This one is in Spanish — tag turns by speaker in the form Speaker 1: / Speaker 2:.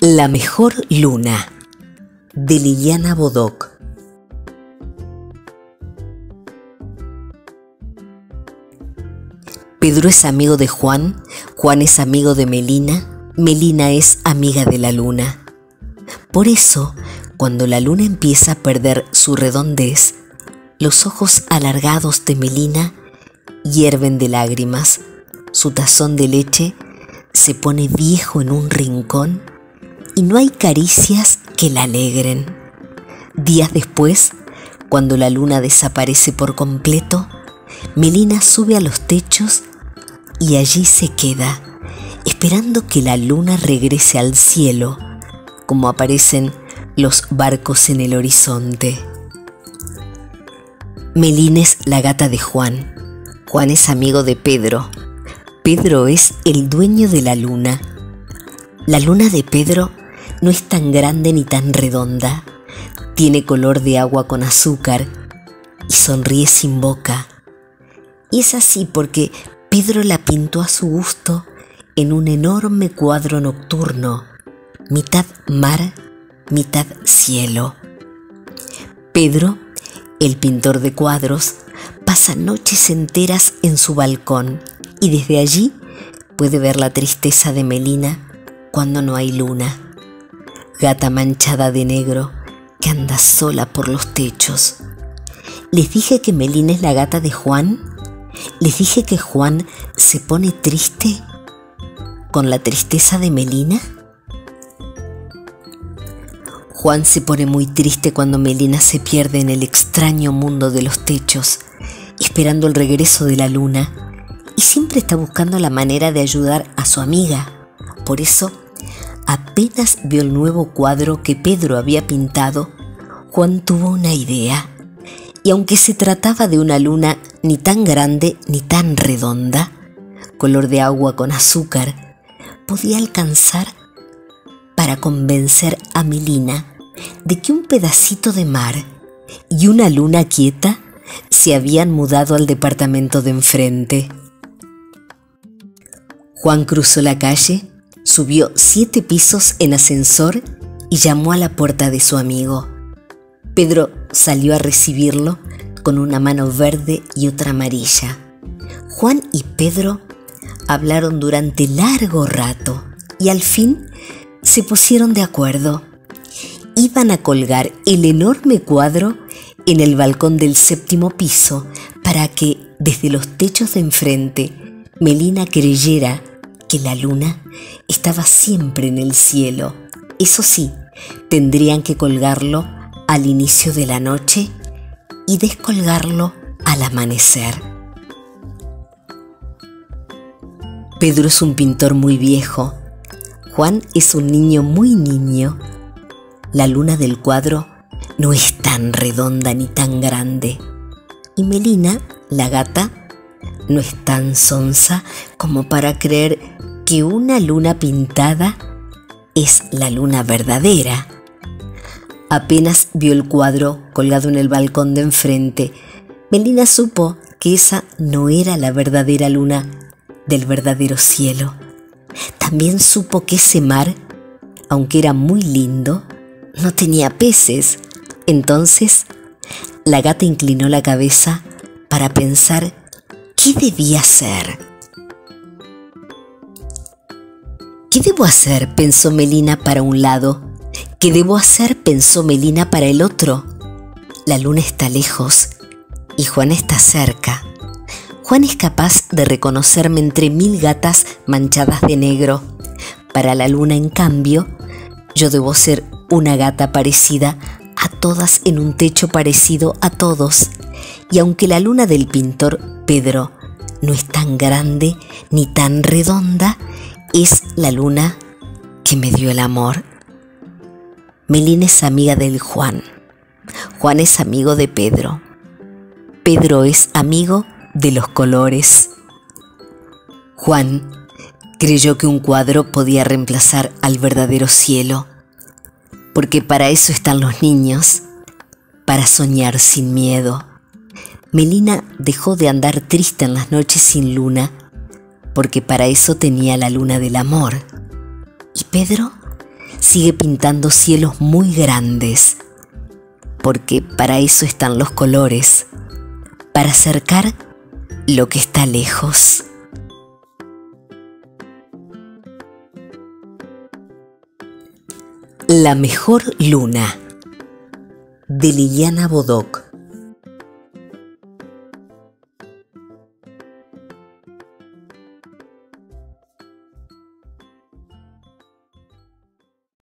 Speaker 1: La mejor luna, de Liliana Bodoc. Pedro es amigo de Juan, Juan es amigo de Melina, Melina es amiga de la luna. Por eso, cuando la luna empieza a perder su redondez, los ojos alargados de Melina hierven de lágrimas, su tazón de leche se pone viejo en un rincón y no hay caricias que la alegren. Días después, cuando la luna desaparece por completo, Melina sube a los techos y allí se queda, esperando que la luna regrese al cielo, como aparecen los barcos en el horizonte. Melina es la gata de Juan. Juan es amigo de Pedro. Pedro es el dueño de la luna. La luna de Pedro no es tan grande ni tan redonda. Tiene color de agua con azúcar y sonríe sin boca. Y es así porque Pedro la pintó a su gusto en un enorme cuadro nocturno, mitad mar, mitad cielo. Pedro, el pintor de cuadros, pasa noches enteras en su balcón y desde allí puede ver la tristeza de Melina cuando no hay luna. Gata manchada de negro que anda sola por los techos. ¿Les dije que Melina es la gata de Juan? ¿Les dije que Juan se pone triste con la tristeza de Melina? Juan se pone muy triste cuando Melina se pierde en el extraño mundo de los techos, esperando el regreso de la luna, y siempre está buscando la manera de ayudar a su amiga. Por eso, apenas vio el nuevo cuadro que Pedro había pintado, Juan tuvo una idea. Y aunque se trataba de una luna ni tan grande ni tan redonda, color de agua con azúcar, podía alcanzar para convencer a Melina de que un pedacito de mar y una luna quieta se habían mudado al departamento de enfrente. Juan cruzó la calle, subió 7 pisos en ascensor y llamó a la puerta de su amigo. Pedro salió a recibirlo con una mano verde y otra amarilla. Juan y Pedro hablaron durante largo rato y al fin se pusieron de acuerdo. Iban a colgar el enorme cuadro en el balcón del 7º piso para que, desde los techos de enfrente, Melina creyera que la luna estaba siempre en el cielo. Eso sí, tendrían que colgarlo al inicio de la noche y descolgarlo al amanecer. Pedro es un pintor muy viejo. Juan es un niño muy niño. La luna del cuadro no es tan redonda ni tan grande. Y Melina, la gata, no es tan sonsa como para creer que una luna pintada es la luna verdadera. Apenas vio el cuadro colgado en el balcón de enfrente, Melina supo que esa no era la verdadera luna del verdadero cielo. También supo que ese mar, aunque era muy lindo, no tenía peces. Entonces, la gata inclinó la cabeza para pensar qué debía hacer. ¿Qué debo hacer?, pensó Melina para un lado. ¿Qué debo hacer?, pensó Melina para el otro. La luna está lejos y Juan está cerca. Juan es capaz de reconocerme entre 1000 gatas manchadas de negro. Para la luna, en cambio, yo debo ser una gata parecida a todas en un techo parecido a todos. Y aunque la luna del pintor Pedro no es tan grande ni tan redonda, es la luna que me dio el amor. Melina es amiga del Juan. Juan es amigo de Pedro. Pedro es amigo de los colores. Juan creyó que un cuadro podía reemplazar al verdadero cielo, porque para eso están los niños, para soñar sin miedo. Melina dejó de andar triste en las noches sin luna, porque para eso tenía la luna del amor. Y Pedro sigue pintando cielos muy grandes, porque para eso están los colores, para acercar lo que está lejos. La mejor luna, de Liliana Bodoc.